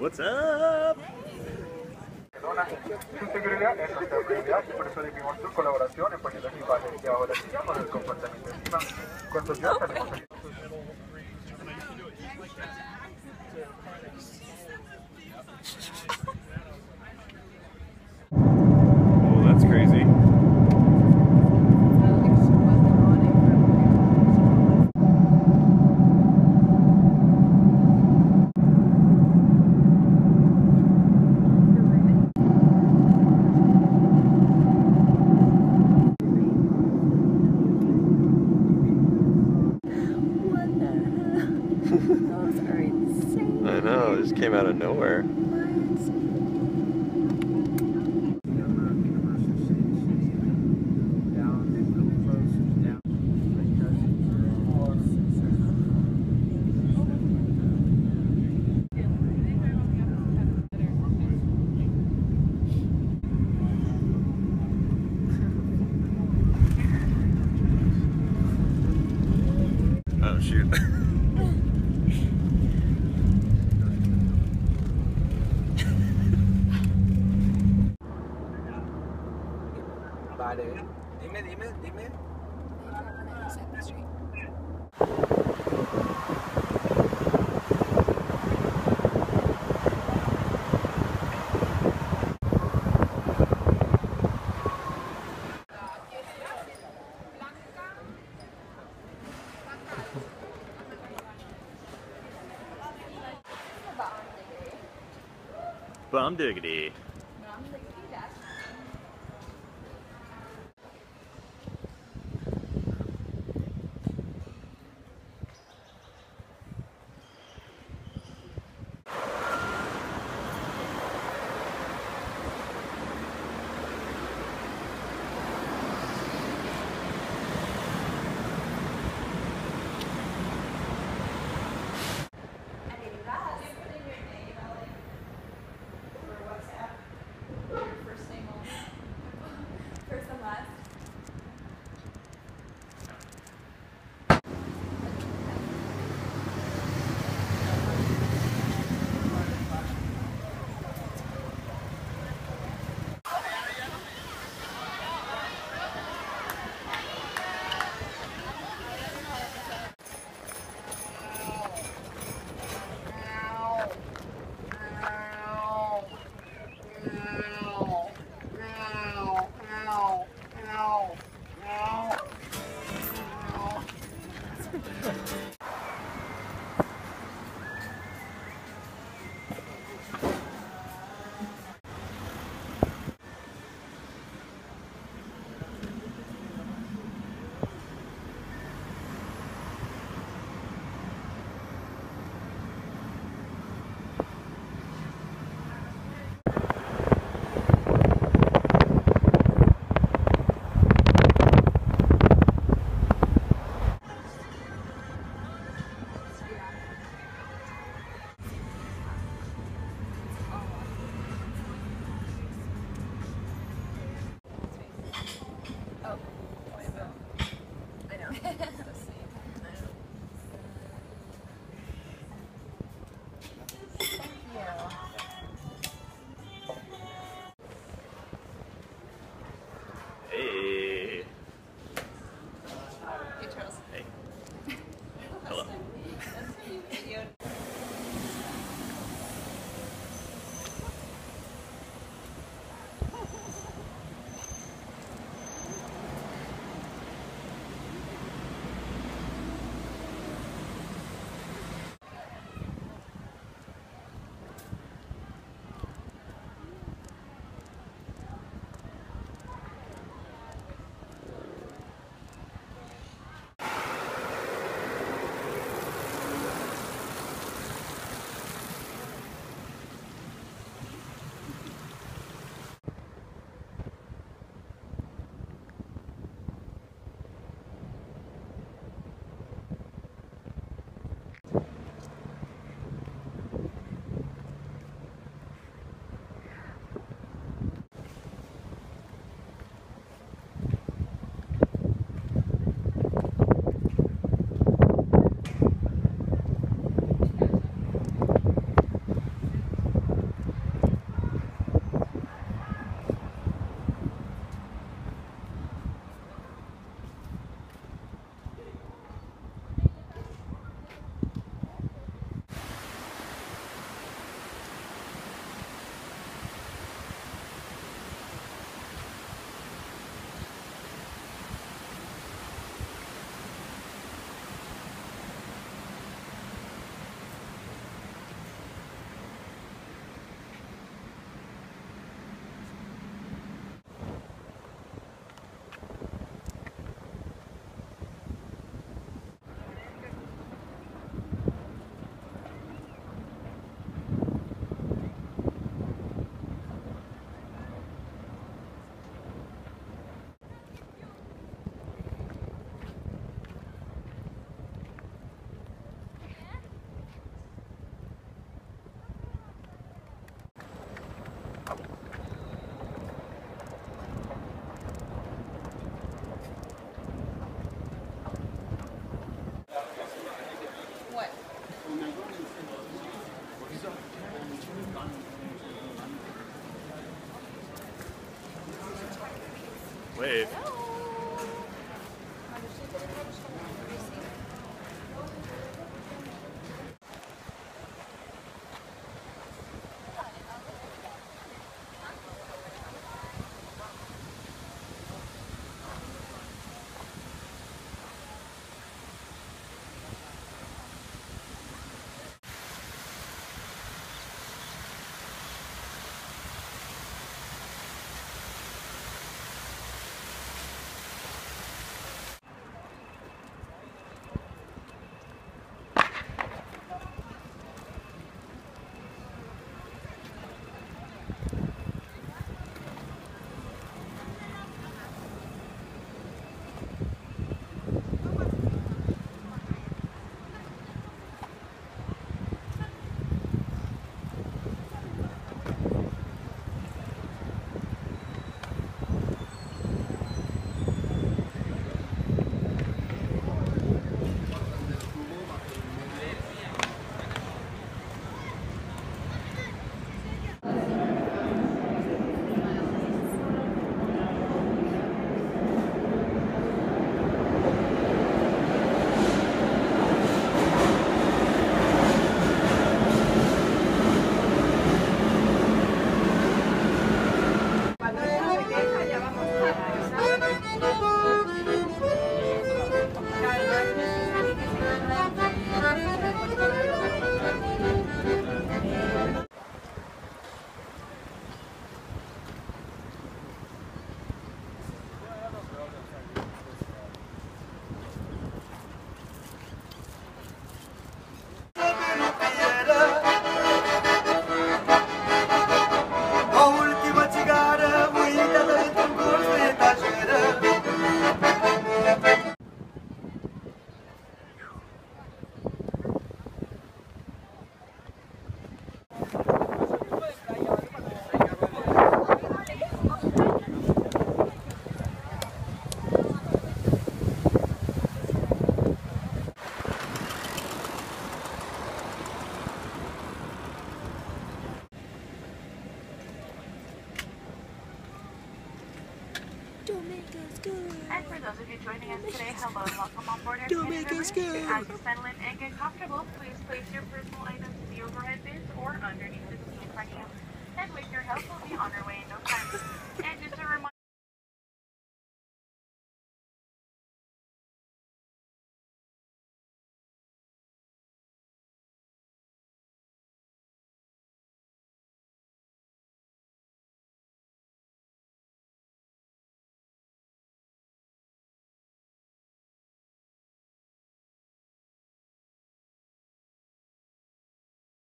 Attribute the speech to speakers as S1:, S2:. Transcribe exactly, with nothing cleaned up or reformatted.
S1: What's up?
S2: Su seguridad es nuestra prioridad y por eso pedimos su colaboración en poniendo equipajes debajo de la silla con el comportamiento encima. Con seguridad tenemos aquí.
S1: Oh, that's crazy.
S3: Those are insane.
S1: I know, it just came out of nowhere. Oh shoot.
S2: Vale. Dime, dime, dime.
S1: Bum diggity.
S4: And for those of you joining us today, hello and welcome on board our Don't make us go. As you settle in and get comfortable, please place your personal items in the overhead bins or underneath the seat in front of you. And with your help, we'll be on our way